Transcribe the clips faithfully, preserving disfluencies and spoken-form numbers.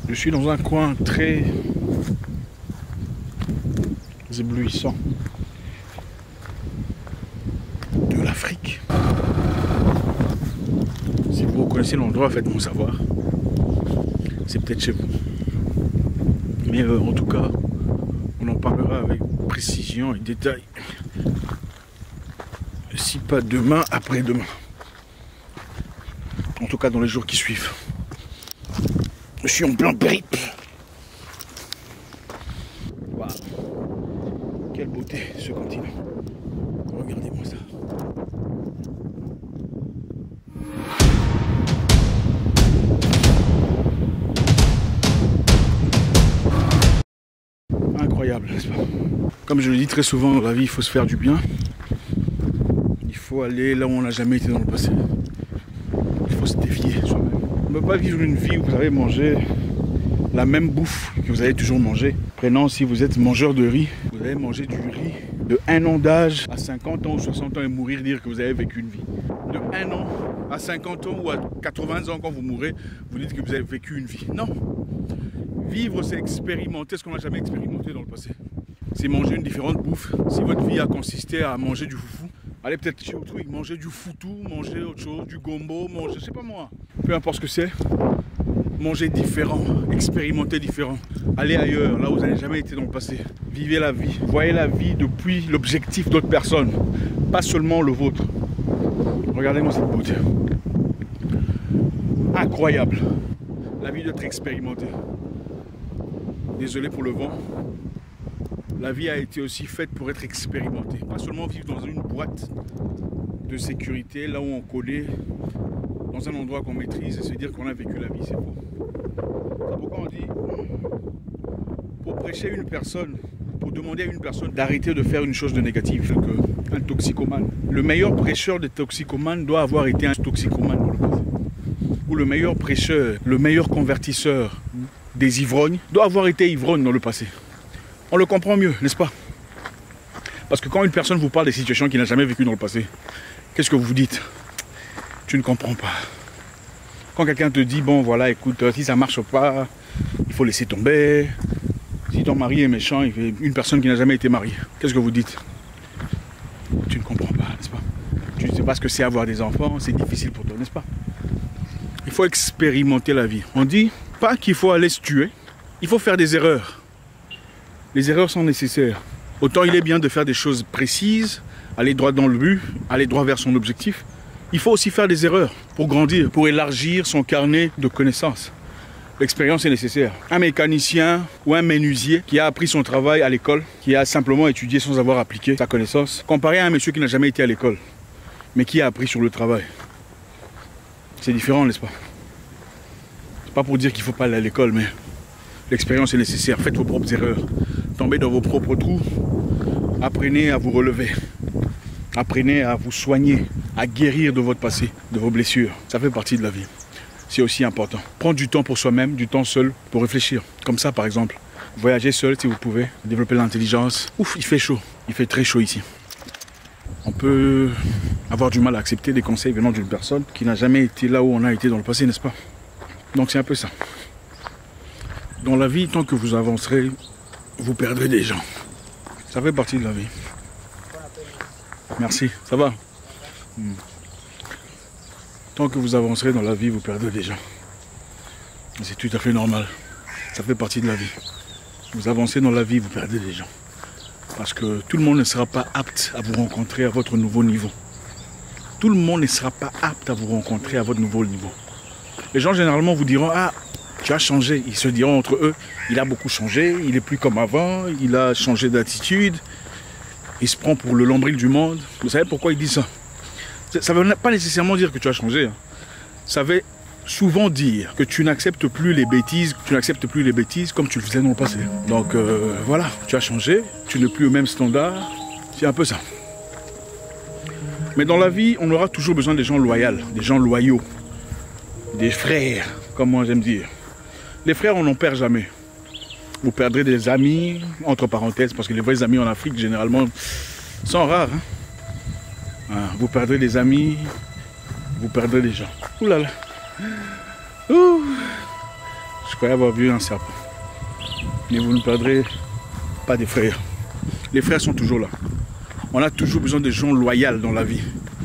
Je suis dans un coin très éblouissant de l'Afrique. Si vous reconnaissez l'endroit, faites-moi savoir. C'est peut-être chez vous. Mais euh, en tout cas, on en parlera avec précision et détail. Si pas demain, après-demain. En tout cas, dans les jours qui suivent. Je suis en plein périple. Waouh. Quelle beauté ce continent. Regardez-moi ça. Incroyable, n'est-ce pas? Comme je le dis très souvent dans la vie, il faut se faire du bien. Il faut aller là où on n'a jamais été dans le passé. Il faut se défier soi-même. On ne peut pas vivre une vie où vous avez mangé la même bouffe que vous avez toujours mangé. Prenons, si vous êtes mangeur de riz, vous allez manger du riz de un an d'âge à cinquante ans ou soixante ans et mourir, dire que vous avez vécu une vie. De un an à cinquante ans ou à quatre-vingts ans, quand vous mourrez, vous dites que vous avez vécu une vie. Non. Vivre, c'est expérimenter ce qu'on n'a jamais expérimenté dans le passé. C'est manger une différente bouffe. Si votre vie a consisté à manger du foufou, allez peut-être chez autrui, manger du foutou, manger autre chose, du gombo, manger, je sais pas moi. Peu importe ce que c'est, manger différent, expérimenter différent. Allez ailleurs, là où vous n'avez jamais été dans le passé. Vivez la vie. Voyez la vie depuis l'objectif d'autres personnes, pas seulement le vôtre. Regardez-moi cette beauté. Incroyable. La vie d'être expérimentée. Désolé pour le vent. La vie a été aussi faite pour être expérimentée. Pas seulement vivre dans une boîte de sécurité, là où on connaît, dans un endroit qu'on maîtrise et se dire qu'on a vécu la vie, c'est faux. C'est pourquoi on dit, pour prêcher une personne, pour demander à une personne d'arrêter de faire une chose de négative, qu'un toxicomane. Le meilleur prêcheur des toxicomanes doit avoir été un toxicomane dans le passé. Ou le meilleur prêcheur, le meilleur convertisseur des ivrognes doit avoir été ivrogne dans le passé. On le comprend mieux, n'est-ce pas? Parce que quand une personne vous parle des situations qu'il n'a jamais vécues dans le passé, qu'est-ce que vous vous dites? Tu ne comprends pas. Quand quelqu'un te dit, bon voilà, écoute, si ça ne marche pas, il faut laisser tomber. Si ton mari est méchant, il fait une personne qui n'a jamais été mariée, qu'est-ce que vous dites? Tu ne comprends pas, n'est-ce pas? Tu ne sais pas ce que c'est avoir des enfants, c'est difficile pour toi, n'est-ce pas? Il faut expérimenter la vie. On dit pas qu'il faut aller se tuer, il faut faire des erreurs. Les erreurs sont nécessaires. Autant il est bien de faire des choses précises, aller droit dans le but, aller droit vers son objectif. Il faut aussi faire des erreurs pour grandir, pour élargir son carnet de connaissances. L'expérience est nécessaire. Un mécanicien ou un menuisier qui a appris son travail à l'école, qui a simplement étudié sans avoir appliqué sa connaissance, comparé à un monsieur qui n'a jamais été à l'école, mais qui a appris sur le travail. C'est différent, n'est-ce pas? C'est pas pour dire qu'il ne faut pas aller à l'école, mais l'expérience est nécessaire. Faites vos propres erreurs. Tombez dans vos propres trous. Apprenez à vous relever. Apprenez à vous soigner, à guérir de votre passé, de vos blessures. Ça fait partie de la vie. C'est aussi important. Prendre du temps pour soi-même, du temps seul pour réfléchir. Comme ça, par exemple. Voyager seul si vous pouvez. Développer l'intelligence. Ouf, il fait chaud. Il fait très chaud ici. On peut avoir du mal à accepter des conseils venant d'une personne qui n'a jamais été là où on a été dans le passé, n'est-ce pas? Donc c'est un peu ça. Dans la vie, tant que vous avancerez, vous perdrez des gens. Ça fait partie de la vie. Merci, ça va? hmm. Tant que vous avancerez dans la vie, vous perdrez des gens. C'est tout à fait normal. Ça fait partie de la vie. Vous avancez dans la vie, vous perdez des gens. Parce que tout le monde ne sera pas apte à vous rencontrer à votre nouveau niveau. Tout le monde ne sera pas apte à vous rencontrer à votre nouveau niveau. Les gens généralement vous diront, ah, tu as changé. Ils se diront entre eux, il a beaucoup changé, il est plus comme avant, il a changé d'attitude, il se prend pour le nombril du monde. Vous savez pourquoi il dit ça? Ça ne veut pas nécessairement dire que tu as changé. Ça veut souvent dire que tu n'acceptes plus les bêtises, que tu n'acceptes plus les bêtises comme tu le faisais dans le passé. Donc euh, voilà, tu as changé, tu n'es plus au même standard, c'est un peu ça. Mais dans la vie, on aura toujours besoin des gens loyaux, des gens loyaux, des frères, comme moi j'aime dire. Les frères, on n'en perd jamais. Vous perdrez des amis, entre parenthèses, parce que les vrais amis en Afrique, généralement, sont rares. Hein. Ah, vous perdrez des amis, vous perdrez des gens. Ouh là là. Ouh. Je croyais avoir vu un serpent. Mais vous ne perdrez pas des frères. Les frères sont toujours là. On a toujours besoin de gens loyaux dans la vie.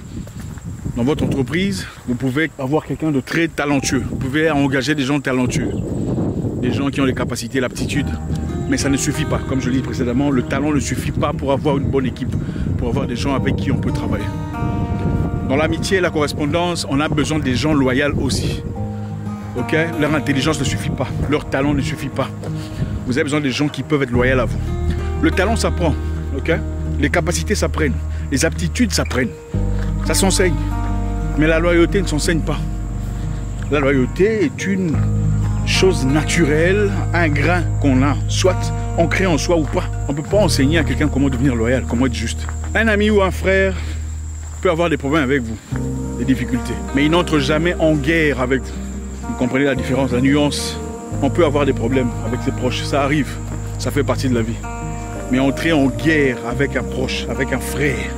Dans votre entreprise, vous pouvez avoir quelqu'un de très talentueux. Vous pouvez engager des gens talentueux. Des gens qui ont les capacités, l'aptitude. Mais ça ne suffit pas. Comme je l'ai dit précédemment, le talent ne suffit pas pour avoir une bonne équipe. Pour avoir des gens avec qui on peut travailler. Dans l'amitié et la correspondance, on a besoin des gens loyaux aussi. Ok? Leur intelligence ne suffit pas. Leur talent ne suffit pas. Vous avez besoin des gens qui peuvent être loyaux à vous. Le talent s'apprend. Ok? Les capacités s'apprennent. Les aptitudes s'apprennent. Ça s'enseigne. Mais la loyauté ne s'enseigne pas. La loyauté est une chose naturelle, un grain qu'on a, soit ancré en soi ou pas. On ne peut pas enseigner à quelqu'un comment devenir loyal, comment être juste. Un ami ou un frère peut avoir des problèmes avec vous, des difficultés, mais il n'entre jamais en guerre avec vous. Vous comprenez la différence, la nuance? On peut avoir des problèmes avec ses proches, ça arrive, ça fait partie de la vie. Mais entrer en guerre avec un proche, avec un frère,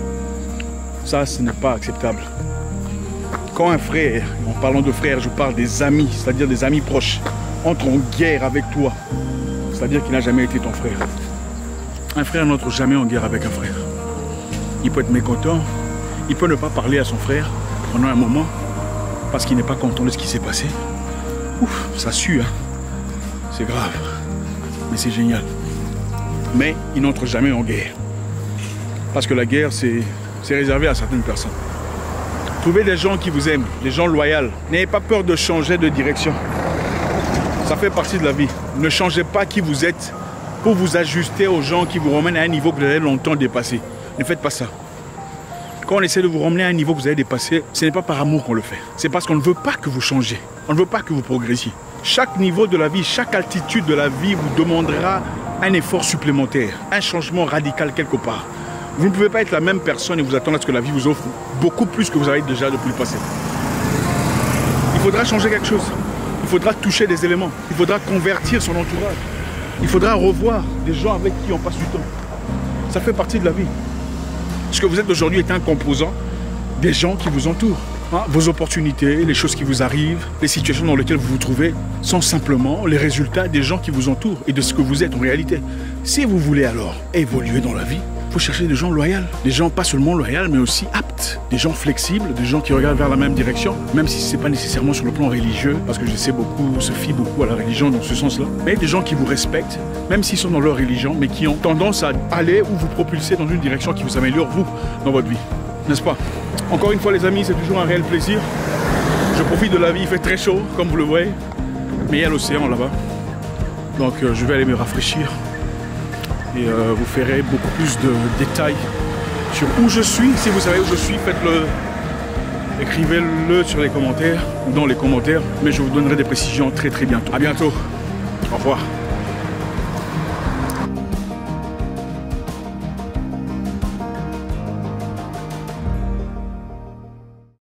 ça, ce n'est pas acceptable. Quand un frère, en parlant de frère, je parle des amis, c'est-à-dire des amis proches, entre en guerre avec toi, c'est-à-dire qu'il n'a jamais été ton frère. Un frère n'entre jamais en guerre avec un frère. Il peut être mécontent, il peut ne pas parler à son frère pendant un moment, parce qu'il n'est pas content de ce qui s'est passé. Ouf, ça sue, hein. C'est grave, mais c'est génial. Mais il n'entre jamais en guerre. Parce que la guerre, c'est réservé à certaines personnes. Trouvez des gens qui vous aiment, des gens loyaux. N'ayez pas peur de changer de direction. Ça fait partie de la vie. Ne changez pas qui vous êtes pour vous ajuster aux gens qui vous ramènent à un niveau que vous avez longtemps dépassé. Ne faites pas ça. Quand on essaie de vous ramener à un niveau que vous avez dépassé, ce n'est pas par amour qu'on le fait. C'est parce qu'on ne veut pas que vous changiez. On ne veut pas que vous progressiez. Chaque niveau de la vie, chaque altitude de la vie vous demandera un effort supplémentaire, un changement radical quelque part. Vous ne pouvez pas être la même personne et vous attendre à ce que la vie vous offre beaucoup plus que vous avez déjà depuis le passé. Il faudra changer quelque chose. Il faudra toucher des éléments. Il faudra convertir son entourage. Il faudra revoir des gens avec qui on passe du temps. Ça fait partie de la vie. Ce que vous êtes aujourd'hui est un composant des gens qui vous entourent. Hein, vos opportunités, les choses qui vous arrivent, les situations dans lesquelles vous vous trouvez sont simplement les résultats des gens qui vous entourent et de ce que vous êtes en réalité. Si vous voulez alors évoluer dans la vie, il faut chercher des gens loyaux, des gens pas seulement loyaux mais aussi aptes, des gens flexibles, des gens qui regardent vers la même direction, même si ce n'est pas nécessairement sur le plan religieux, parce que je sais beaucoup, se fie beaucoup à la religion dans ce sens-là, mais des gens qui vous respectent, même s'ils sont dans leur religion, mais qui ont tendance à aller ou vous propulser dans une direction qui vous améliore, vous, dans votre vie. N'est-ce pas? Encore une fois les amis, c'est toujours un réel plaisir. Je profite de la vie, il fait très chaud, comme vous le voyez, mais il y a l'océan là-bas. Donc euh, je vais aller me rafraîchir. Et euh, vous ferez beaucoup plus de détails sur où je suis. Si vous savez où je suis, faites-le. Écrivez-le sur les commentaires, ou dans les commentaires. Mais je vous donnerai des précisions très très bientôt. À bientôt. Au revoir.